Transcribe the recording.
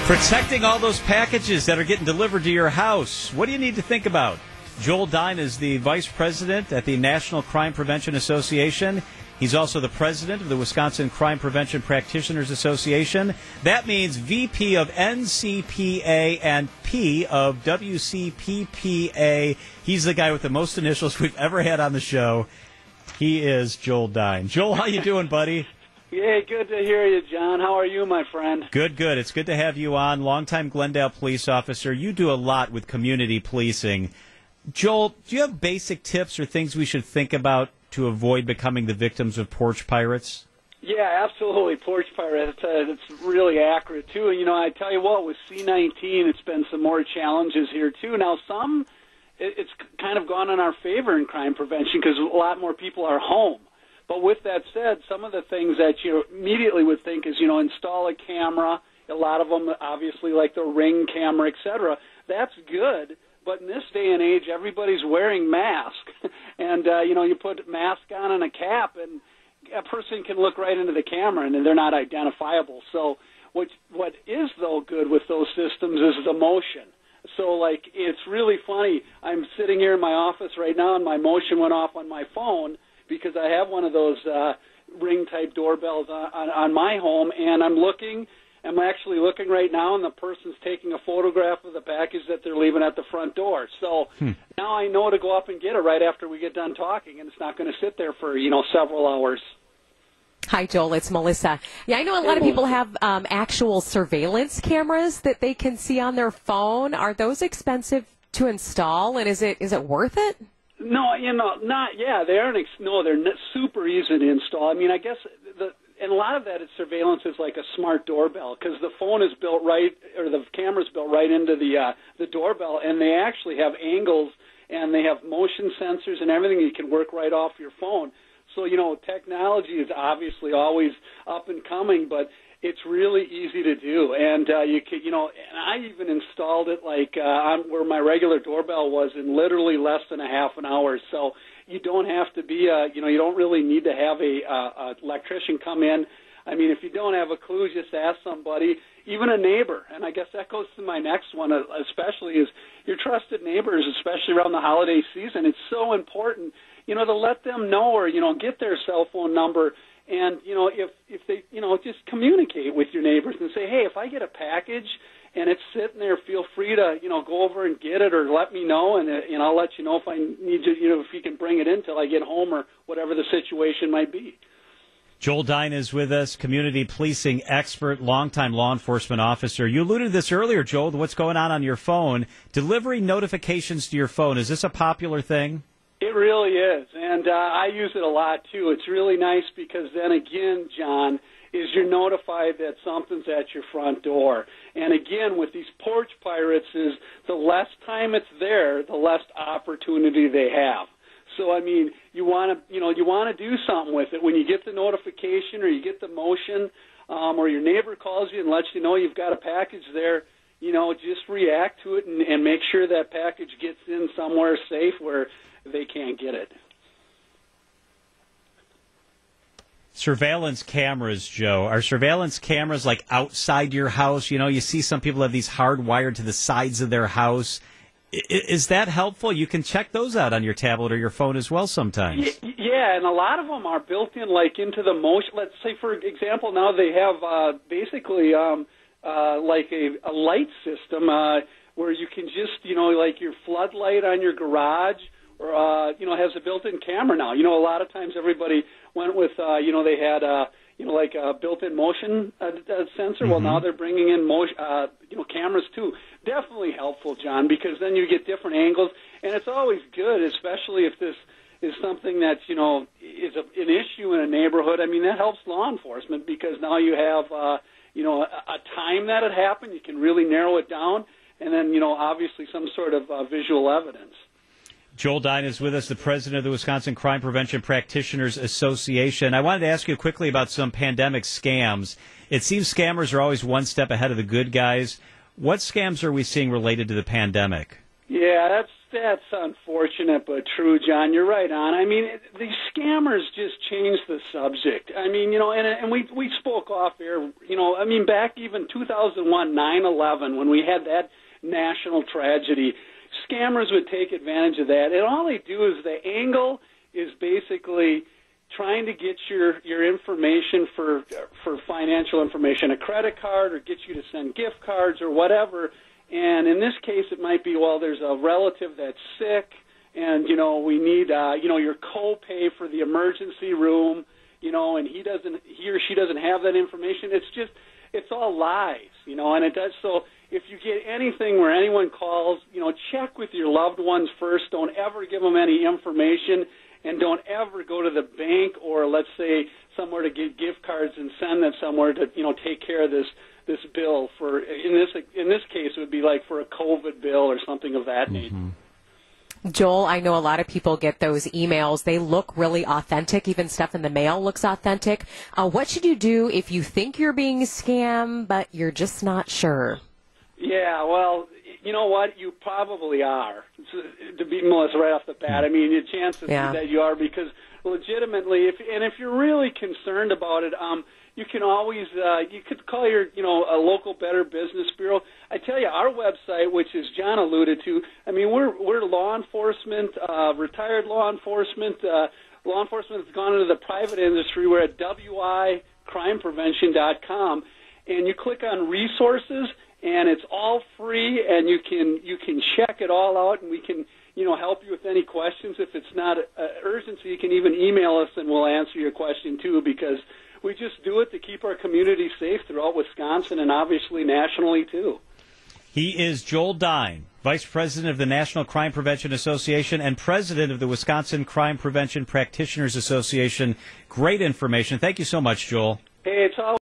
Protecting all those packages that are getting delivered to your house. What do you need to think about? Joel Dhein is the vice president at the National Crime Prevention Association. He's also the president of the Wisconsin Crime Prevention Practitioners Association. That means VP of NCPA and P of WCPPA. He's the guy with the most initials we've ever had on the show. He is Joel Dhein. Joel, how you doing, buddy? Yeah, good to hear you, John. How are you, my friend? Good, good. It's good to have you on. Longtime Glendale police officer. You do a lot with community policing. Joel, do you have basic tips or things we should think about to avoid becoming the victims of porch pirates? Yeah, absolutely. Porch pirates, it's really accurate, too. And, I tell you what, with C-19, it's been some more challenges here, too. Now, it's kind of gone in our favor in crime prevention because a lot more people are home. But with that said, some of the things that you immediately would think is, install a camera. A lot of them, obviously, like the Ring camera, et cetera. That's good. But in this day and age, everybody's wearing masks. And, you put a mask on and a cap, and a person can look right into the camera, and they're not identifiable. So what is, though, good with those systems is the motion. So, it's really funny. I'm sitting here in my office right now, and my motion went off on my phone because I have one of those Ring-type doorbells on my home, and I'm actually looking right now, and the person's taking a photograph of the package that they're leaving at the front door. So now I know to go up and get it right after we get done talking, and it's not going to sit there for, several hours. Hi, Joel. It's Melissa. Yeah, I know a lot of people have actual surveillance cameras that they can see on their phone. Are those expensive to install, and is it worth it? No, not. Yeah, they aren't. They're super easy to install. I mean, I guess and a lot of that surveillance is like a smart doorbell because the phone is built right, or the camera's built right into the doorbell, and they actually have angles and they have motion sensors and everything. You can work right off your phone. So technology is obviously always up and coming, but it's really easy to do. And you could, and I even installed it on where my regular doorbell was in literally less than a half an hour. So you don't have to be, you don't really need to have a electrician come in. I mean, if you don't have a clue, just ask somebody, even a neighbor. And I guess that goes to my next one, especially is your trusted neighbors, especially around the holiday season. It's so important, to let them know or, get their cell phone number. And, if they, just communicate with your neighbors and say, hey, if I get a package and it's sitting there, feel free to, go over and get it or let me know, and I'll let you know if I need you, if you can bring it in till I get home or whatever the situation might be. Joel Dhein is with us, community policing expert, longtime law enforcement officer. You alluded to this earlier, Joel, to what's going on your phone. Delivering notifications to your phone, is this a popular thing? It really is, and I use it a lot, too. It's really nice because then again, John, is you're notified that something's at your front door. And again, with these porch pirates, is the less time it's there, the less opportunity they have. So, I mean, you want to do something with it. When you get the notification or you get the motion or your neighbor calls you and lets you know you've got a package there, just react to it and make sure that package gets in somewhere safe where they can't get it. Surveillance cameras, Joe. Are surveillance cameras like outside your house? You see some people have these hardwired to the sides of their house. Is that helpful? You can check those out on your tablet or your phone as well sometimes. Yeah, and a lot of them are built in into the motion. Let's say, for example, now they have basically like a light system where you can just, like your floodlight on your garage or, has a built-in camera now. A lot of times everybody went with, they had, like a built-in motion sensor. Mm-hmm. Well, now they're bringing in motion, cameras too. Definitely helpful, John, because then you get different angles, and it's always good, especially if this is something that, is an issue in a neighborhood. I mean, that helps law enforcement because now you have, a time that it happened. You can really narrow it down, and then, obviously some sort of visual evidence. Joel Dhein is with us, the president of the Wisconsin Crime Prevention Practitioners Association. I wanted to ask you quickly about some pandemic scams. It seems scammers are always one step ahead of the good guys. What scams are we seeing related to the pandemic? Yeah, that's unfortunate but true, John. You're right on. I mean, these scammers just change the subject. I mean, and we spoke off air. mean, back even 2001, 9/11, when we had that national tragedy, scammers would take advantage of that. And all they do is the angle is basically trying to get your information for financial information, a credit card, or get you to send gift cards or whatever. And in this case, it might be, well, there's a relative that's sick, and, we need, your co-pay for the emergency room, and he or she doesn't have that information. It's all lies, and it does. So if you get anything where anyone calls, check with your loved ones first. Don't ever give them any information, and don't ever go to the bank or, let's say, somewhere to get gift cards and send them somewhere to, take care of this bill for, in this case, it would be like for a COVID bill or something of that nature. Joel, I know a lot of people get those emails. They look really authentic. Even stuff in the mail looks authentic. What should you do if you think you're being scammed, but you're just not sure? Yeah, well, you know what? You probably are. To be Melissa, right off the bat, I mean, the chances that you are, because legitimately, if you're really concerned about it, you can always you could call your a local Better Business Bureau. I tell you, our website, which is John alluded to, I mean, we're law enforcement, retired law enforcement. Law enforcement has gone into the private industry. We're at wicrimeprevention.com, and you click on resources, and it's all free, and you can check it all out, and we can help you with any questions. If it's not urgency, you can even email us, and we'll answer your question too, because we just do it to keep our community safe throughout Wisconsin and obviously nationally, too. He is Joel Dhein, Vice President of the National Crime Prevention Association and President of the Wisconsin Crime Prevention Practitioners Association. Great information. Thank you so much, Joel. Hey, it's all